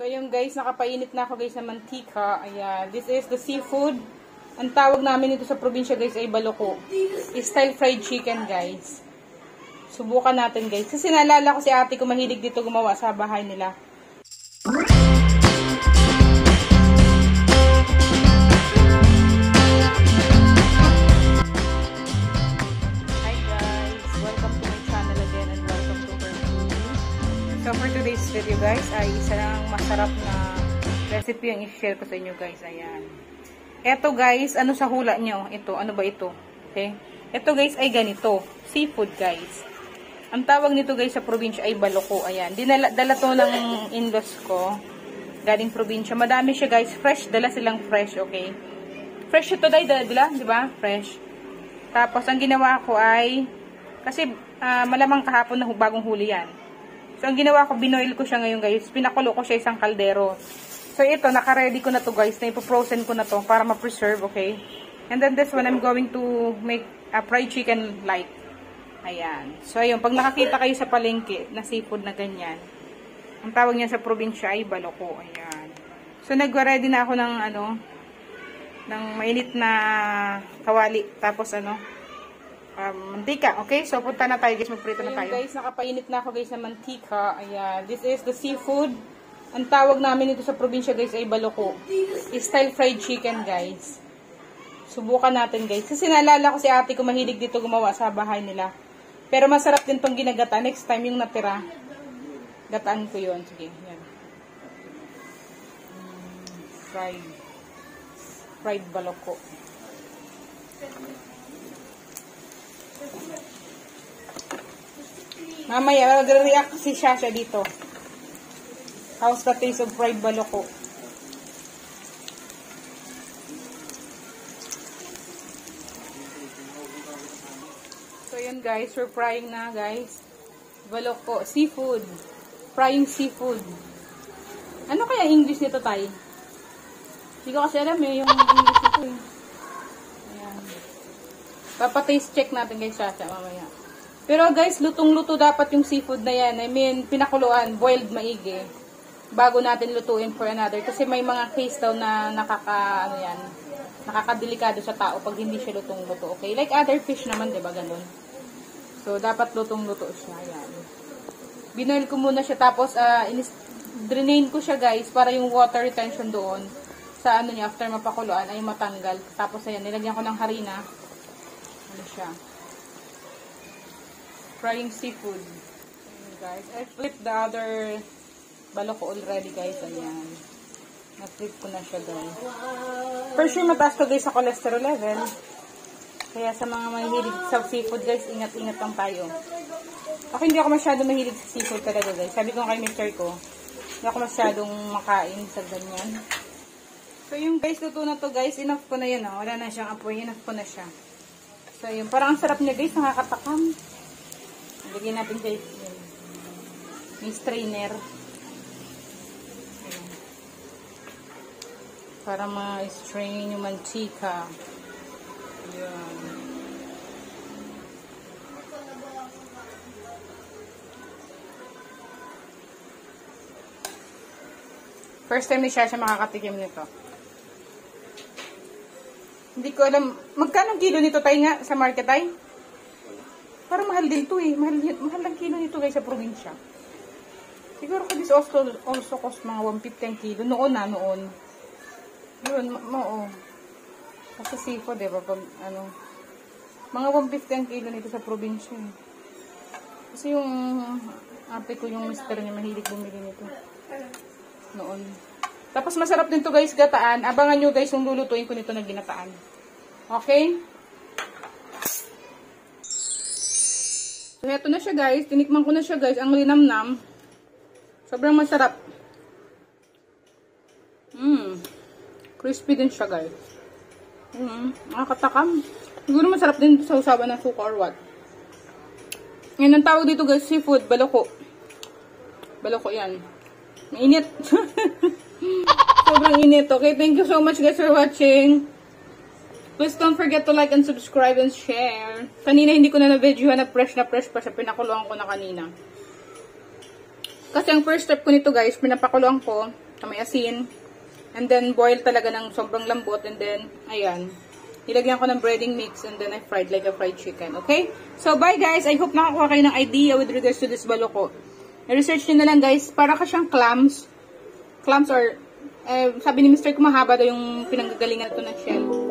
So yung guys, nakapainit na ako guys ng mantika. Ayan, this is the seafood. Ang tawag namin ito sa probinsya guys ay baloko. Style fried chicken guys. Subukan natin guys. Kasi naalala ko si ate ko mahilig dito gumawa sa bahay nila. Hi guys, welcome to my channel again and welcome to her food. So for today's video guys ay isa lang masarap na recipe ang i-share ko sa inyo guys. Ayan. Eto guys, ano sa hula nyo? Ito, ano ba ito? Okay? Ito guys ay ganito. Seafood guys. Ang tawag nito guys sa probinsya ay baloko. Ayan. Dala to ng in-laws ko. Galing probinsya. Madami siya guys. Fresh. Dala silang fresh. Okay? Fresh ito dala. Diba? Fresh. Tapos ang ginawa ko ay kasi malamang kahapon na bagong huli yan. So ang ginawa ko, binoil ko siya ngayon guys. Pinakulo ko siya isang kaldero. So, ito, naka-ready ko na to guys. Na-frozen ko na to para ma-preserve, okay? And then this one, I'm going to make a fried chicken light. Ayan. So, ayun. Pag nakakita kayo sa palengke na seafood na ganyan, ang tawag niya sa probinsya ay baloko. Ayan. So, nag-ready na ako ng, ng mainit na kawali. Tapos, mantika. Okay? So, punta na tayo guys. Magprito na tayo. Guys, nakapainit na ako guys ng mantika. Ayan. This is the seafood. Ang tawag namin ito sa probinsya guys ay baloko. Style fried chicken guys. Subukan natin guys. Kasi naalala ko si ate ko mahilig dito gumawa sa bahay nila. Pero masarap din tong ginagata. Next time yung natira, gataan ko yun. Sige, yan. Fried baloko. Mamaya, mag-react si Shasha dito. How's the taste of fried baloko? So, yun guys. We're frying na guys. Baloko. Seafood. Frying seafood. Ano kaya English nito tayo? Hindi ko kasi alam yung English nito eh. Ayan. Papa-taste check natin guys Sasha mamaya. Pero guys, lutong-luto dapat yung seafood na yan. I mean, pinakuluan. Boiled maigi. Bago natin lutuin for another. Kasi may mga case daw na nakakadelikado sa tao pag hindi siya lutong-luto. Okay? Like other fish naman, diba? Ganun. So, dapat lutong-luto siya. Ayan. Binoil ko muna siya. Tapos, drainain ko siya, guys, para yung water retention doon sa niya, after mapakuluan, ay matanggal. Tapos, ayan, nilagyan ko ng harina. Ano siya? Frying seafood. Ayan, guys. I flipped the other baloko already guys. Ayan. Na-flip ko na siya guys. For sure mataas to guys sa cholesterol level. Kaya sa mga mahilig sa seafood guys, ingat-ingat lang tayo. Ako hindi ako masyado mahilig sa seafood talaga guys. Sabi ko kay mister ko, hindi ako masyadong makain sa ganyan. So yung guys, luto na to guys. Enough ko na yun. Oh. Wala na siyang apoy. Enough ko na siya. So yun. Parang ang sarap niya guys. Nakakatakam. Lagyan natin guys. May strainer. Para ma-strain yung mantika. Ayan. First time ni Shasha makakatikim nito. Hindi ko alam. Magkano kilo nito tayo nga sa market ay? Parang mahal din ito eh. Mahal lang kilo nito guys sa probinsya. Siguro ko this also cost mga 150 ang kilo. Noon. Yun, oo. Kasi seafood, diba? Pag, mga 150 ang kilo nito sa probinsya. Kasi yung ate ko, yung mister niya, mahilig bumili nito. Noon. Tapos masarap din to guys, gataan. Abangan nyo guys, yung lulutuin ko nito na ginataan. Okay? So, eto na siya guys. Tinikman ko na siya guys. Ang linamnam. Sobrang masarap. Crispy din siya guys. Nakakatakam. Siguro masarap din sa usaban ng suka or what. Yan ang tawag dito guys, seafood, baloko. Baloko yan. Mainit. Sobrang init. Okay, thank you so much guys for watching. Please don't forget to like and subscribe and share. Kanina hindi ko na na-videohan na fresh pa siya. Pinakuluan ko na kanina. Kasi ang first step ko nito guys, pinapakuluan ko. sa may asin. And then, boil talaga ng sobrang lambot. And then, ayan. Nilagyan ko ng breading mix. And then, I fried like a fried chicken. Okay? So, bye guys. I hope nakakuha kayo ng idea with regards to this baloko. I-research nyo na lang guys. Para ka siyang clams. Clams or, sabi ni Mr. Kumahaba daw yung pinanggagalingan ito ng shell.